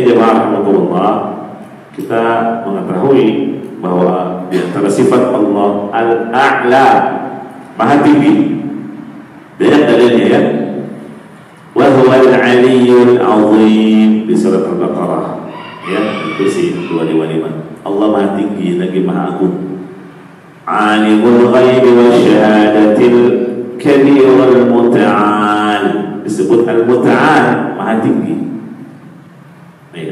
jemaah rahmatullah, kita mengetahui bahwa di antara sifat Allah Al-A'la, Maha Tinggi, banyak dalilnya ya. Wa huwal 'aliyyul 'azim di surat Al-Baqarah ya, itu sih 255. Allah Maha Tinggi lagi Maha Agung. 'Alimul ghaibi wasyahadatil kabirul muta'al, disebut Al-Muta'al, Maha Tinggi ya.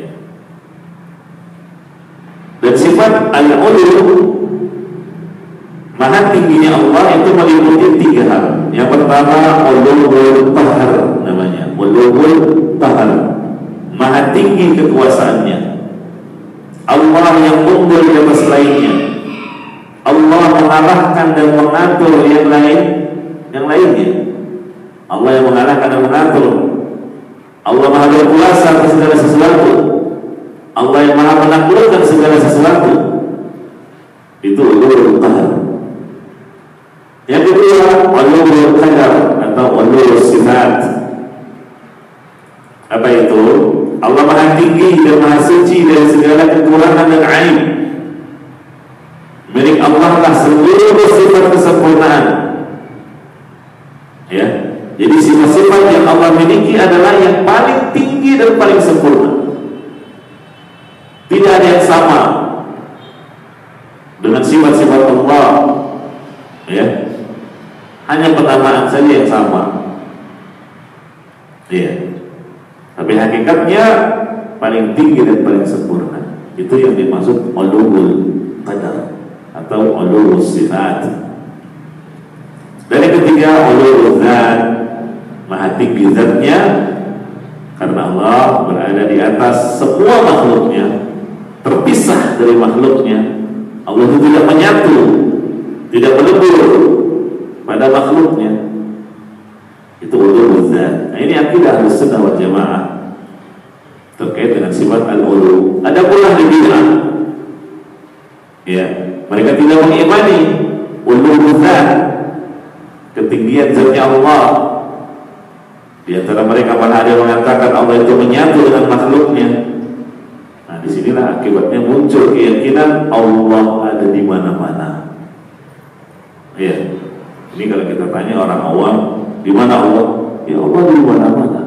Dan sifat Al-Ulu, Maha tingginya Allah itu meliputi 3 hal. Yang pertama Uluwul Tahar namanya, Uluwul Tahar, Maha tinggi kekuasaannya. Allah yang unggul di atas lainnya. Allah mengarahkan dan mengatur yang lainnya. Allah yang mengarahkan dan mengatur. Allah Maha berkuasa atas segala sesuatu. Allah yang Maha menaklukkan segala sesuatu. Itu Uluwul Tahar. Yang kedua, Uluwul Qadar atau Uluwul Sifat. Apa itu? Allah Maha tinggi dan Maha suci dari segala kekurangan dan aib. Milik Allah lah seluruh sifat kesempurnaan. Ya, jadi sifat-sifat yang Allah miliki adalah yang paling tinggi dan paling sempurna. Tidak ada yang sama dengan sifat-sifat Allah. Ya, hanya penamaan saja yang sama. Iya. Tapi hakikatnya paling tinggi dan paling sempurna. Itu yang dimaksud Uluwul Qadar atau Uluwul Sifat. Dan yang ketiga Uluwul Dzat, Maha tinggi zatnya, karena Allah berada di atas semua makhluknya, terpisah dari makhluknya. Allah itu tidak menyatu, tidak melebur pada makhluknya. Itu Uluwul Dzat. Nah, ini akidah Ahlussunnah wal Jamaah terkait dengan sifat al-ulu. Ada pula di bid'ah, ya, mereka tidak mengimani Uluwul Dzat, ketinggian zatnya Allah. Di antara mereka malah ada yang mengatakan Allah itu menyatu dengan makhluknya. Nah, disinilah akibatnya muncul keyakinan Allah ada di mana-mana. Ya, ini kalau kita tanya orang awam, di mana Allah? Ya Allah di mana-mana.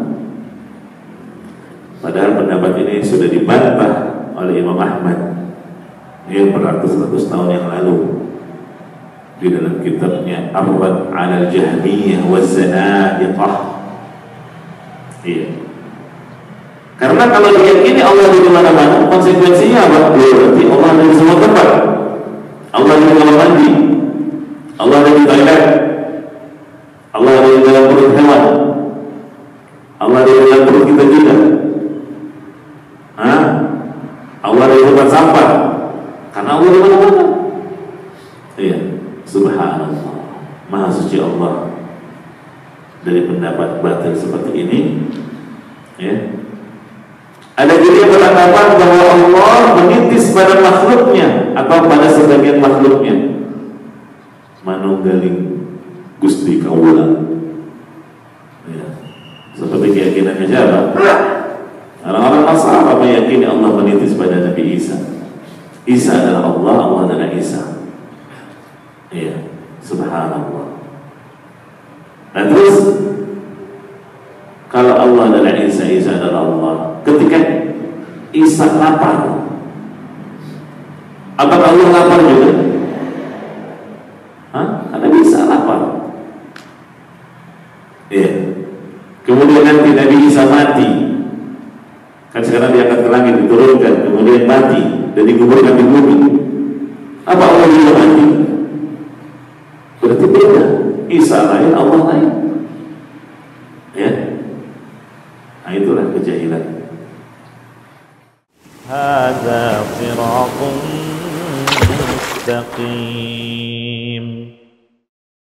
Padahal pendapat ini sudah dibantah oleh Imam Ahmad yang beratus-ratus tahun yang lalu di dalam kitabnya Ar-Rad 'ala al-Jahmiyah wa Zanadiqah. Iya. Karena kalau diyakini Allah di mana-mana, konsekuensinya apa? Berarti Allah ada di semua tempat. Allah ada di kamar mandi, Allah ada di toilet, Allah ada di dalam perut hewan, Allah ada di dalam perut kita juga. Allah ada di tempat sampah. Karena Allah di mana-mana. Iya, subhanallah, Maha suci Allah dari pendapat batil seperti ini. Ya. Ada juga yang beranggapan bahwa Allah menitis pada makhluknya atau pada sebagian makhluknya. Manunggaling Gusti Kawula. Ya. Seperti keyakinannya siapa? Orang-orang Nasrani meyakini Allah menitis pada Nabi Isa. Isa adalah Allah, Allah adalah Isa. Iya, subhanallah. Nah terus, kalau Allah adalah Isa, Isa adalah Allah. Ketika Isa lapar, apakah Allah lapar juga? Karena Isa lapar. Iya. Kemudian nanti Nabi Isa mati. Kan sekarang diangkat ke langit, diturunkan, kemudian mati dan dikuburkan di bumi. Apa Allah juga mati? Berarti beda. Isa lain, Allah lain. Ya. Nah itulah kejahilan. Hadza sirathun mustaqim.